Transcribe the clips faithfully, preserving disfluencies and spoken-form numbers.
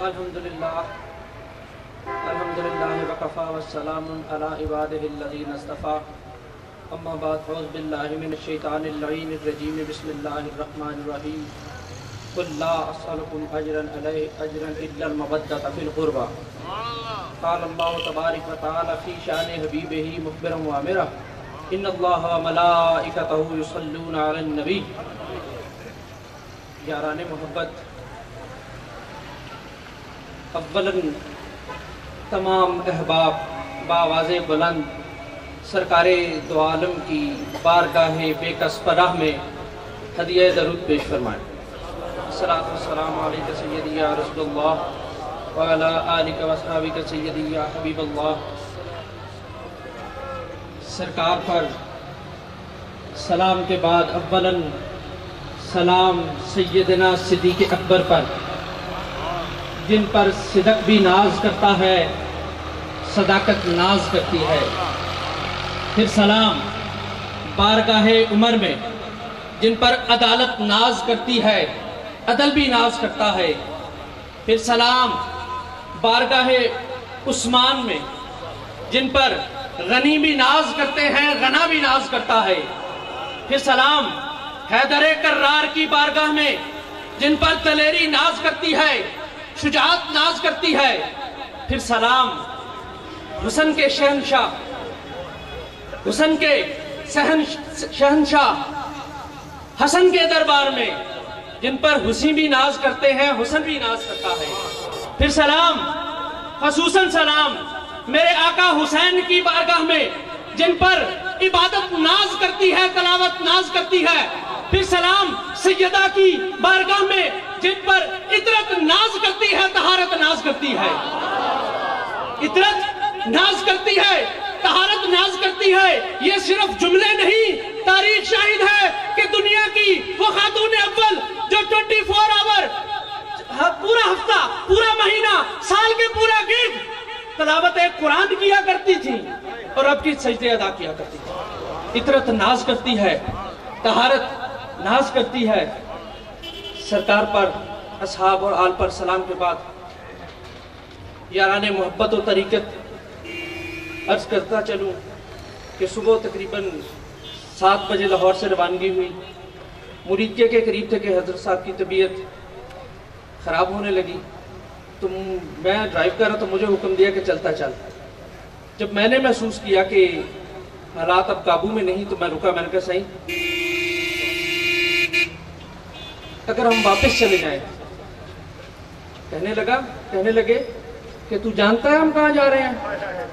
الحمدللہ الحمدللہ وکفا والسلام علی عبادہ الذین اصطفیٰ اما بعد اعوذ باللہ من الشیطان اللعین الرجیم بسم اللہ الرحمن الرحیم قل لا اسألکم اجرا علی اجرا الا المودۃ فی القربى قال اللہ تبارک و تعالی فی شان حبیبہ مخبرا وامرا ان اللہ وملائکتہ یصلون علی النبی۔ یاران محبت، اولاً تمام احباب بآواز بلند سرکار دو عالم کی بارگاہ بے کس پناہ میں ہدیہ درود پیش فرمائیں۔ الصلاۃ والسلام علیک سیدی یا رسول اللہ وعلی آلک و اصحابک سیدی یا حبیب اللہ۔ سرکار پر سلام کے بعد اولاً سلام سیدنا صدیق اکبر پر، جن پر صدق بھی ناز کرتا ہے، صداقت ناز کرتی ہے۔ پھر سلام بارگاہ عمر میں، جن پر عدالت ناز کرتی ہے، عدل بھی ناز کرتا ہے۔ پھر سلام بارگاہ عثمان میں، جن پر غنی بھی ناز کرتے ہیں، غنا بھی ناز کرتا ہے۔ پھر سلام حیدر کرار کی بارگاہ میں، جن پر دلیری ناز کرتی ہے، شجاعت ناز کرتی ہے۔ پھر سلام حسن کے شہنشاہ حسن کے شہنشاہ حسن کے دربار میں، جن پر حسین بھی ناز کرتے ہیں، حسن بھی ناز کرتا ہے۔ پھر سلام خصوصاً سلام میرے آقا حسین کی بارگاہ میں، جن پر عبادت ناز کرتی ہے، تلاوت ناز کرتی ہے۔ پھر سلام سیدہ کی بارگاہ میں، جن پر عطرت ناز کرتی ہے، طہارت ناز کرتی ہے۔ عطرت ناز کرتی ہے، طہارت ناز کرتی ہے۔ یہ صرف جملے نہیں، تاریخ شاہد ہے کہ دنیا کی وہ خاتون اول جو چوبیس آور پورا ہفتہ، پورا مہینہ، سال کے پورا گرد تلاوت قرآن کیا کرتی تھی اور اب کی سجدے ادا کیا کرتی تھی۔ عطرت ناز کرتی ہے، طہارت ناز کرتی ہے۔ سرکار پر، اصحاب اور آل پر سلام کے بعد یاران محبت و طریقت عرض کرتا چلوں کہ صبح تقریباً سات بجے لاہور سے روانگی ہوئی۔ مریدیہ کے قریب تھے کہ حضرت صاحب کی طبیعت خراب ہونے لگی، تو میں ڈرائیو کر رہا تو مجھے حکم دیا کہ چلتا چل۔ جب میں نے محسوس کیا کہ حالات اب قابو میں نہیں تو میں رکا۔ میں نے کہا صحیح، اگر ہم واپس چلے جائیں۔ کہنے لگا کہنے لگے کہ تو جانتا ہے ہم کہاں جا رہے ہیں؟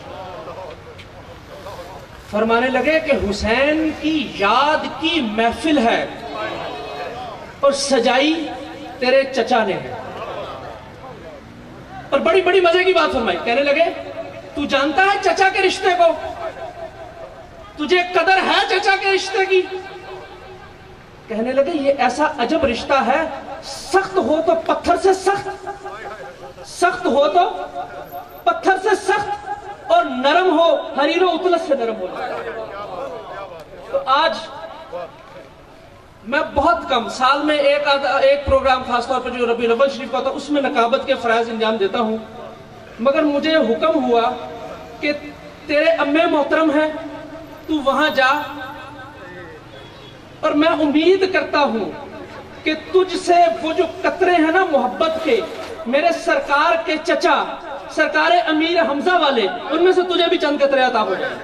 فرمانے لگے کہ حسین کی یاد کی محفل ہے اور سجائی تیرے چچا نے ہے۔ اور بڑی بڑی مزے کی بات فرمائی۔ کہنے لگے تو جانتا ہے چچا کے رشتے کو؟ تجھے قدر ہے چچا کے رشتے کی؟ کہنے لگے یہ ایسا عجب رشتہ ہے، سخت ہو تو پتھر سے سخت، سخت ہو تو پتھر سے سخت، اور نرم ہو حریر و اطلس سے نرم ہو جائے۔ تو آج میں بہت کم، سال میں ایک ایک پروگرام خاص طور پر جو ربیع الاول شریف کا ہوتا ہے، اس میں نقابت کے فرائض انجام دیتا ہوں، مگر مجھے حکم ہوا کہ تیرے امّ محترم ہیں، تو وہاں جا، اور میں امید کرتا ہوں کہ تجھ سے وہ جو قطرے ہیں نا محبت کے، میرے سرکار کے چچا سرکار امیر حمزہ والے، ان میں سے تجھے بھی چند قطرے عطا ہو جائیں۔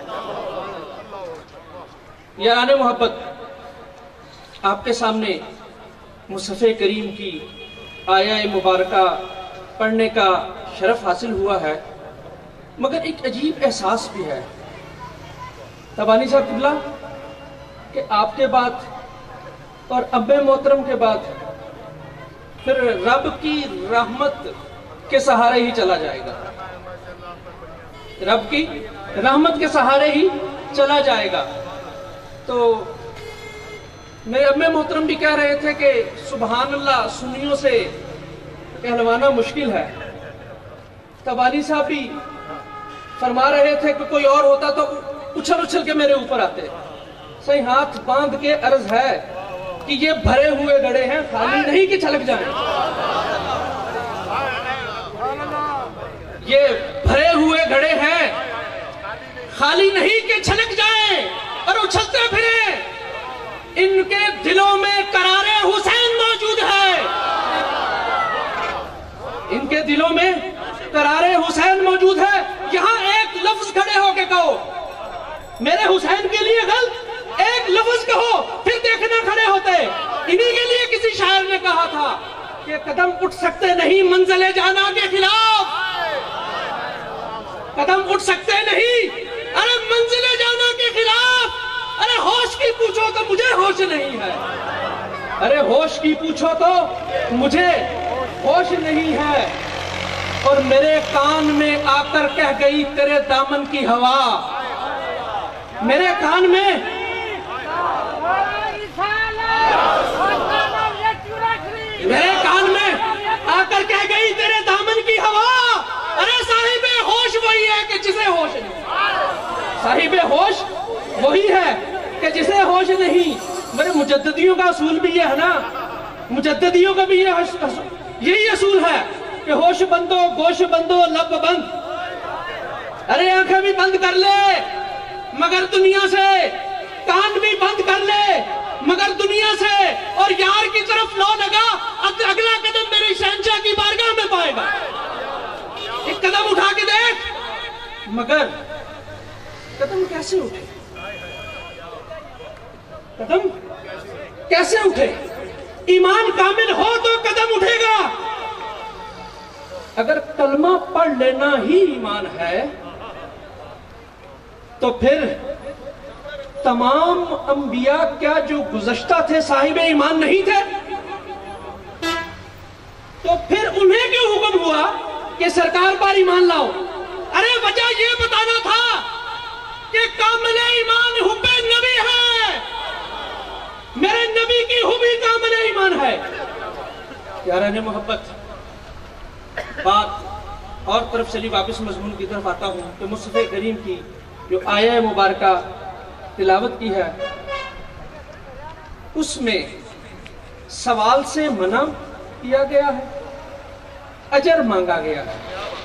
یاران محبت، آپ کے سامنے مصحف کریم کی آیہ مبارکہ پڑھنے کا شرف حاصل ہوا ہے، مگر ایک عجیب احساس بھی ہے تبانی صاحب قبلہ، کہ آپ کے بعد اور اب محترم کے بعد پھر رب کی رحمت کے سہارے ہی چلا جائے گا، رب کی رحمت کے سہارے ہی چلا جائے گا۔ تو میرے اب محترم بھی کہہ رہے تھے کہ سبحان اللہ سنیوں سے کہلوانا مشکل ہے۔ تبانی صاحب بھی فرما رہے تھے کہ کوئی اور ہوتا تو اچھل اچھل کے میرے اوپر آتے۔ صحیح ہاتھ باندھ کے عرض ہے کہ یہ بھرے ہوئے گڑے ہیں، خالی نہیں کہ چھلک جائیں۔ खाली नहीं कि छलक जाए और उछलते फिरे, इनके दिलों में करारे हुसैन मौजूद है। इनके दिलों में करारे हुसैन मौजूद है। यहां एक लफ्ज खड़े होके कहो, मेरे हुसैन के लिए गलत एक लफ्ज कहो, फिर देखना खड़े होते। इन्हीं के लिए किसी शायर ने कहा था कि कदम उठ सकते नहीं मंजिले जाना के खिलाफ, कदम उठ सकते नहीं अरे मंजिले जाना के खिलाफ। अरे होश की पूछो तो मुझे होश नहीं है, अरे होश की पूछो तो मुझे होश नहीं है। और मेरे कान में आकर कह गई तेरे दामन की हवा, मेरे कान में मेरे कान में आकर कह गई तेरे दामन की हवा। अरे साहिबे होश वही है कि जिसे होश नहीं, साहिबे होश वही है कि जिसे होश नहीं। मेरे मुजद्दिदियों का असूल भी ये है ना, मुजद्दिदियों का भी ये यही असूल है कि होश बंदो गोश बंदो लब बंद। अरे आंखें भी बंद कर ले मगर दुनिया से, कान भी बंद कर ले मगर दुनिया से, और यार की तरफ लो लगा, अगला कदम मेरे शहंशाह की बारगाह में पाएगा। एक कदम उठा के देख, मगर कदम कैसे उठे, कदम कैसे उठे? ईमान कामिल हो तो कदम उठेगा। अगर कलमा पढ़ लेना ही ईमान है तो फिर तमाम अंबिया क्या जो गुज़श्ता थे साहिब ईमान नहीं थे? तो फिर उन्हें क्यों हुक्म हुआ कि सरकार पर ईमान लाओ? अरे वजह यह बताना था कि कामिल ईमान हुब्बे नबी है, मेरे नबी की हुबी कामिल ईमान है। याराने मोहब्बत, बात और तरफ चली वापस मजमून की तरफ आता हूं कि मुस्तफ़ा करीम की जो आया मुबारका तिलावत की है उसमें सवाल से मना किया गया है, अजर मांगा गया है।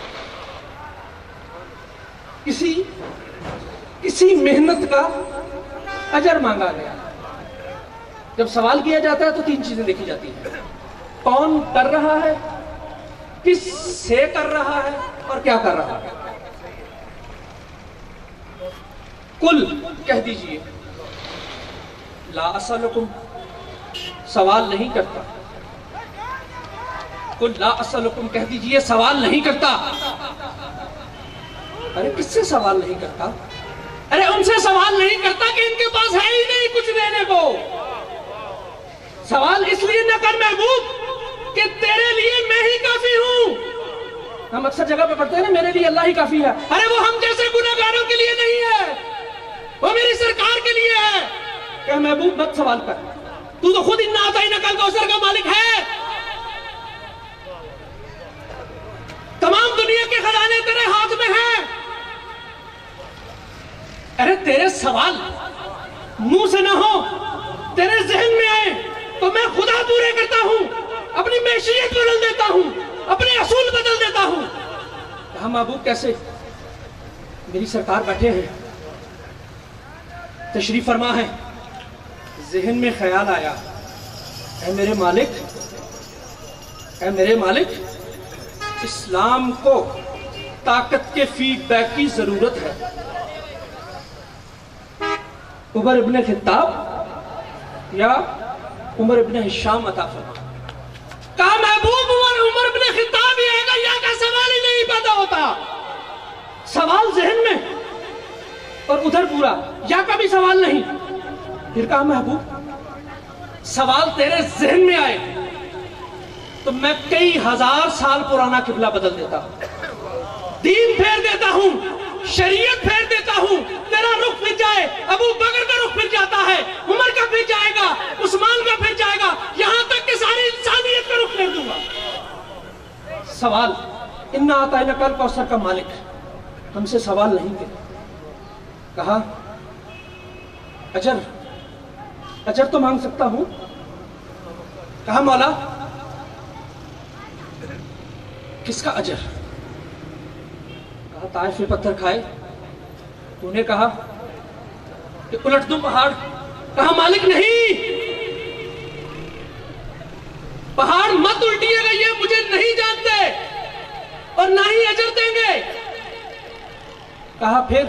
किसी किसी मेहनत का अजर मांगा गया है। जब सवाल किया जाता है तो तीन चीजें देखी जाती हैं, कौन कर रहा है, किस से कर रहा है और क्या कर रहा है। कुल कह दीजिए ला असलकुम, सवाल नहीं करता। कुल ला असलकुम कह दीजिए सवाल नहीं करता। अरे किससे सवाल नहीं करता? अरे उनसे सवाल नहीं करता कि इनके पास है ही नहीं कुछ देने को। सवाल इसलिए न कर महबूब कि तेरे लिए मैं ही काफी हूं। हम अक्सर जगह पे पढ़ते हैं ना, मेरे लिए अल्लाह ही काफी है। अरे वो हम जैसे गुनहगारों के लिए नहीं है, वो मेरी सरकार के लिए है। क्या महबूब मत सवाल कर, तू तो खुद इन्ना आता ही नकल कौसर का मालिक है। तमाम दुनिया के खजाने तेरे हाथ में हैं। अरे तेरे सवाल मुंह से ना हो, तेरे जहन में आए तो मैं खुदा पूरे करता हूं, अपनी मैशियत बदल देता हूं, अपने असूल बदल देता हूं। कहा महबूब कैसे? मेरी सरकार बैठे हैं, तशरीफ फरमा है, जहन में ख्याल आया, ऐ मेरे मालिक, ऐ मेरे मालिक, इस्लाम को ताकत के फीडबैक की जरूरत है। उमर इब्ने खित्ताब या उमर इब्ने हिशाम अता फरमा। कहा महबूब उमर उमर इब्ने खित्ताब ही आएगा, या का सवाल ही नहीं पैदा होता। सवाल जहन में और उधर पूरा, या का भी सवाल नहीं। फिर कहा महबूब सवाल तेरे जहन में आए तो मैं कई हजार साल पुराना किबला बदल देता हूं, दीन फेर देता हूं, शरीयत फेर देता हूं। तेरा रुख फिर जाए, अबू बकर का रुख फिर जाता है, उमर का फिर जाएगा, उस्मान का फिर जाएगा, यहां तक कि सारी इंसानियत का रुख फेर दूंगा। सवाल इन्ना आता है नकल कौसर का मालिक, हमसे सवाल नहीं किया। कहा अजर, अजर तो मांग सकता हूं। कहा मौला किसका अजर? कहा ताइफ में पत्थर खाए, تو نے کہا کہ الٹ دوں پہاڑ. کہا مالک نہیں, پہاڑ مت الٹیے گا, یہ مجھے نہیں جانتے اور نہ ہی اجر دیں گے. کہا پھر؟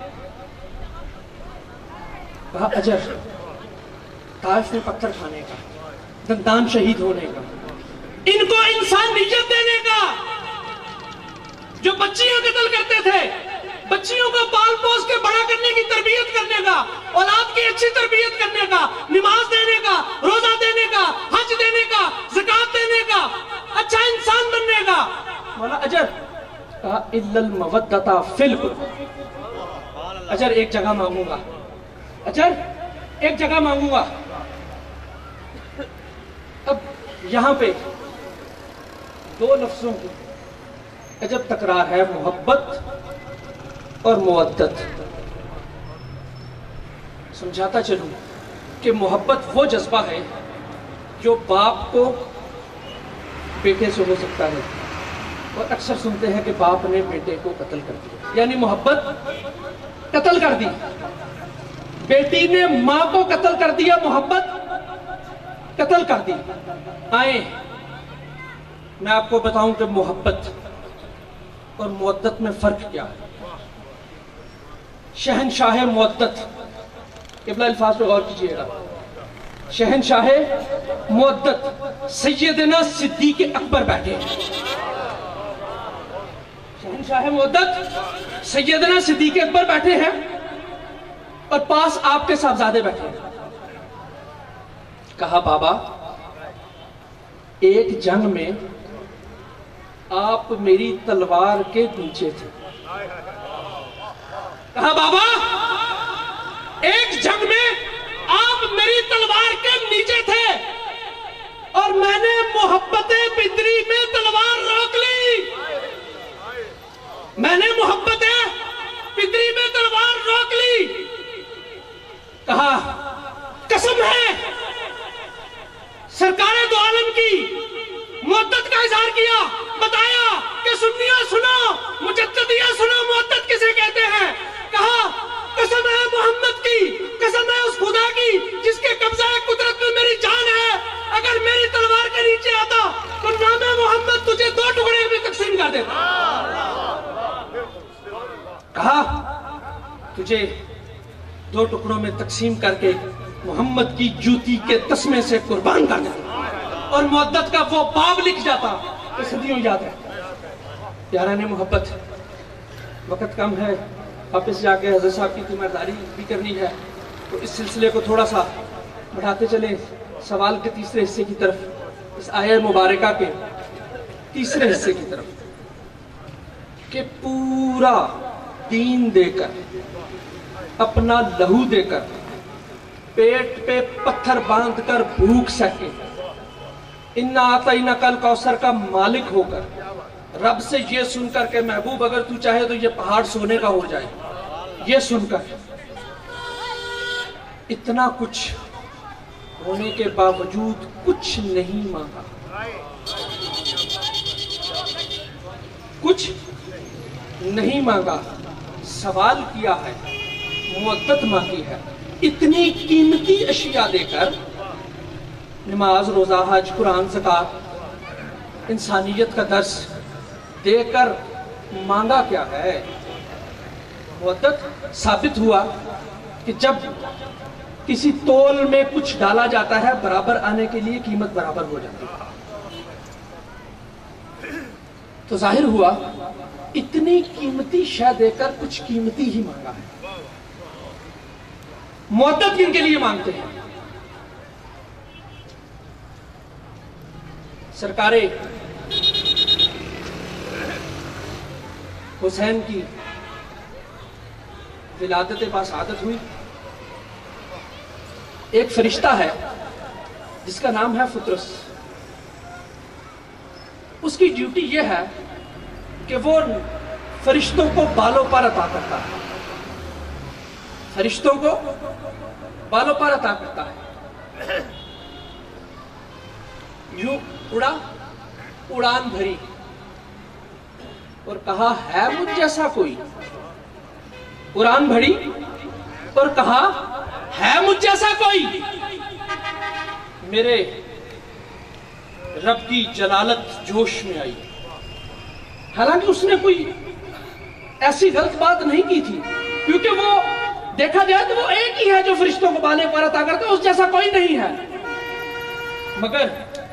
کہا اجر طائف میں پتھر کھانے کا, دندان شہید ہونے کا, ان کو انسانیت دینے کا. جو بچیاں قتل کرتے تھے, بچیوں کو پال پوس کے بڑا کرنے کی تربیت کرنے کا, اولاد کی اچھی تربیت کرنے کا, نماز دینے کا, روزہ دینے کا, حج دینے کا, زکات دینے کا, اچھا انسان بننے کا. مولا اجر؟ کہا الا المودۃ فی القربى. اجر ایک جگہ مانگوں گا, اجر ایک جگہ مانگوں گا. اب یہاں پہ دو لفظوں کی عجب تکرار ہے, محبت اور مودت. سمجھاتا چلوں کہ محبت وہ جذبہ ہے جو باپ کو بیٹے سے ہو سکتا ہے, اور اکثر سنتے ہیں کہ باپ نے بیٹے کو قتل کر دیا, یعنی محبت قتل کر دی. بیٹی نے ماں کو قتل کر دیا, محبت قتل کر دی. آئیں میں آپ کو بتاؤں کہ محبت اور مودت میں فرق کیا ہے. شہنشاہ مودت, قبلہ الفاظ پہ غور کیجئے گا. شہنشاہ مودت سیدنا صدیق اکبر بیٹھے ہیں. شہنشاہ مودت سیدنا صدیق اکبر بیٹھے ہیں اور پاس آپ کے صاحبزادے بیٹھے ہیں. کہا بابا ایک جنگ میں آپ میری تلوار کے نیچے تھے. کہا بابا ایک جنگ میں آپ میری تلوار کے نیچے تھے اور میں نے محبت پدری میں تلوار روک لی. میں نے محبت پدری میں تلوار روک لی. کہا قسم ہے سرکار دو عالم کی, مودت کا اظہار کیا, بتایا کہ سنیاں سنو, مجددیاں سنو, مودت کسے کہتے ہیں. کہا قسم ہے محمد کی, قسم ہے اس خدا کی جس کے قبضہ قدرت میں میری جان ہے, اگر میری تلوار کے نیچے آتا تو نام محمد تجھے دو ٹکڑے میں تقسیم کر دیتا. کہا تجھے دو ٹکڑوں میں تقسیم کر کے محمد کی جوتی کے تسمے سے قربان کر دیتا, اور مودت کا وہ باب لکھ جاتا کہ صدیوں یاد ہے. پیاران محبت, وقت کم ہے, واپس جا کے حضرت صاحب کی تیمارداری بھی کرنی ہے, تو اس سلسلے کو تھوڑا سا بڑھاتے چلیں سوال کے تیسرے حصے کی طرف, اس آیہ مبارکہ کے تیسرے حصے کی طرف, کہ پورا دین دے کر, اپنا لہو دے کر, پیٹ پہ پتھر باندھ کر بھوک سکے, اِنَّا أَعْطَيْنَاكَ الْكَوْثَرَ کا مالک ہو کر, رب سے یہ سن کر کہ محبوب اگر تو چاہے تو یہ پہاڑ سونے کا ہو جائے, یہ سن کر اتنا کچھ ہونے کے باوجود کچھ نہیں مانگا, کچھ نہیں مانگا, سوال کیا ہے, مودت مانگی ہے. اتنی قیمتی اشیاء دے کر, نماز, روزہ, حج, قرآن, زکات, انسانیت کا درس دے کر مانگا کیا ہے؟ مودت. ثابت ہوا کہ جب کسی تول میں کچھ ڈالا جاتا ہے برابر آنے کے لیے قیمت برابر ہو جاتی ہے. تو ظاہر ہوا اتنی قیمتی شے دے کر کچھ قیمتی ہی مانگا ہے. مودت کن کے لیے مانگتے ہیں؟ سرکار حسین کی ولادت باسعادت ہوئی. ایک فرشتہ ہے جس کا نام ہے فطرس. اس کی ڈیوٹی یہ ہے کہ وہ فرشتوں کو بالوں پر عطا کرتا ہے, فرشتوں کو بالوں پر عطا کرتا ہے. یوں اڑا, اڑان بھری اور کہا ہے مجھ جیسا کوئی, कुरान भरी और कहा, है मुझ जैसा कोई? मेरे रब की जलालत जोश में आई। हालांकि उसने कोई ऐसी गलत बात नहीं की थी, क्योंकि वो देखा जाए तो वो एक ही है जो फरिश्तों को बाले पर अता करता है, उस जैसा कोई नहीं है। मगर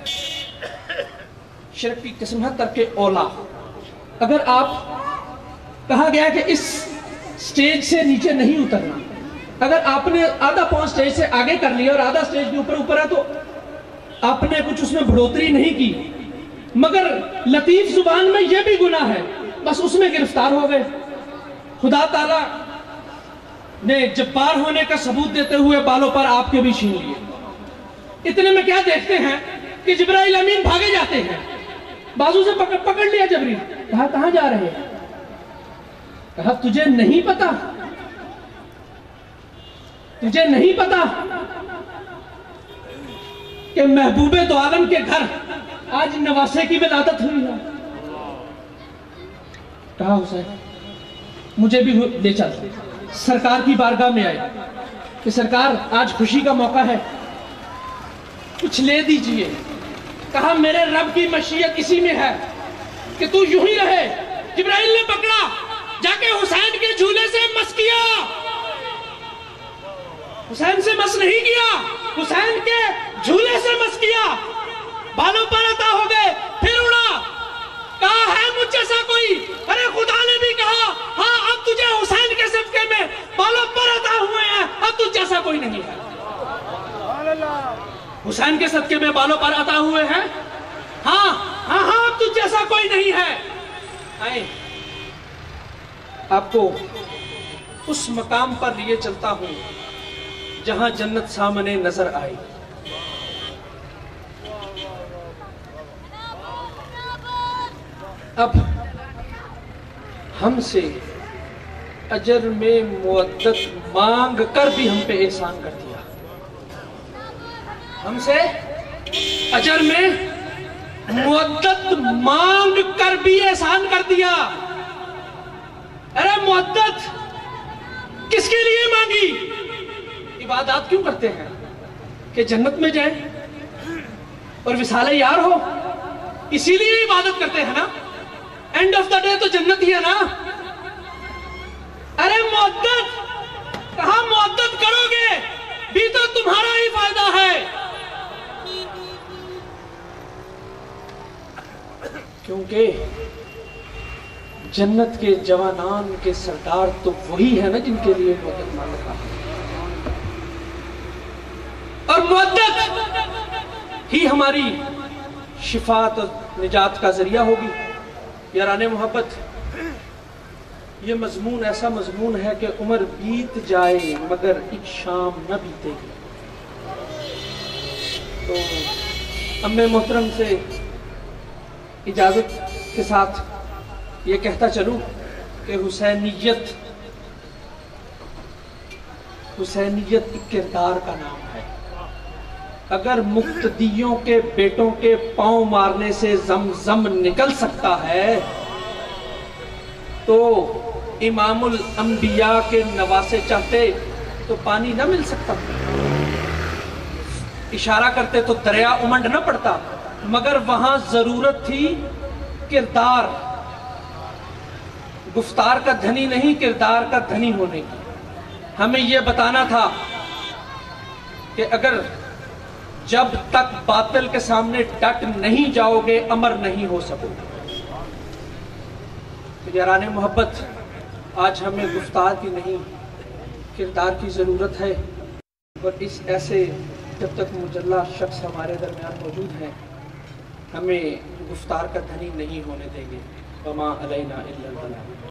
शिरक की किस्म है तरके औला। अगर आप कहा गया कि इस स्टेज से नीचे नहीं उतरना, अगर आपने आधा पांच स्टेज से आगे कर लिया और आधा स्टेज के ऊपर ऊपर है तो आपने कुछ उसमें बढ़ोतरी नहीं की, मगर लतीफ जुबान में यह भी गुनाह है, बस उसमें गिरफ्तार हो गए। खुदा ताला ने जब्बार होने का सबूत देते हुए बालों पर आपके भी छीन लिए। इतने में क्या देखते हैं कि जिब्राइल अमीन भागे जाते हैं, बाजू से पकड़ पकड़ लिया जबरील। कहा, कहां जा रहे हैं? कहा, तुझे नहीं पता, तुझे नहीं पता कि महबूबे दो आलम के घर आज नवासे की विलादत हुई है। कहा, हुसैन मुझे भी ले चल, सरकार की बारगाह में आए कि सरकार आज खुशी का मौका है, कुछ ले दीजिए। कहा, मेरे रब की मशीयत इसी में है कि तू यूं ही रहे। जिब्राइल ने पकड़ा, जाके हुसैन के झूले से मस किया। हुसैन से मस नहीं किया, हुसैन के झूले से मस किया। बालों पर अता हो गए, फिर उड़ा। कहा, है मुझ जैसा कोई? अरे खुदा ने भी कहा, हाँ अब तुझे हुसैन के सदके में बालों पर अता हुए हैं, अब तुझ जैसा कोई नहीं है। हुसैन के सदके में बालों पर अता हुए हैं, हाँ हाँ हाँ अब तुझ जैसा कोई नहीं है। आए, आपको उस मकाम पर लिए चलता हूं जहां जन्नत सामने नजर आई। अब हमसे अजर में मुअद्दत मांग कर भी हम पे एहसान कर दिया। हमसे अजर में मुअद्दत मांग कर भी एहसान कर दिया। अरे मुअद्दत किसके लिए मांगी? इबादत क्यों करते हैं? कि जन्नत में जाए और विसाले यार हो, इसीलिए इबादत करते हैं ना। एंड ऑफ द डे तो जन्नत ही है ना। अरे मुअद्दत, कहा मुअद्दत करोगे भी तो तुम्हारा ही फायदा है, क्योंकि जन्नत के जवानान के सरदार तो वही है ना जिनके लिए मुअद्दत मांग रहा है। और मुअद्दत ही हमारी शिफात और निजात का जरिया होगी। याराने मोहब्बत, ये मजमून ऐसा मजमून है कि उम्र बीत जाए मगर एक शाम न बीतेगी। तो अम्मे मोहतरम से इजाजत के साथ ये कहता चलूं कि हुसैनियत हुसैनियत एक किरदार का नाम है। अगर मुक्तदियों के बेटों के पांव मारने से जमजम निकल सकता है तो इमामुल अंबिया के नवासे चाहते तो पानी न मिल सकता, इशारा करते तो दरिया उमंड न पड़ता, मगर वहां जरूरत थी किरदार, गुफ्तार का धनी नहीं किरदार का धनी होने की। हमें यह बताना था कि अगर जब तक बातिल के सामने डट नहीं जाओगे अमर नहीं हो सकोगे। तो याराने मोहब्बत, आज हमें गुफ्तार की नहीं किरदार की ज़रूरत है। और इस ऐसे जब तक मुजल्ला शख्स हमारे दरमियान मौजूद है हमें गुफ्तार का धनी नहीं होने देंगे। वमा अलैना इल्लल बलाग।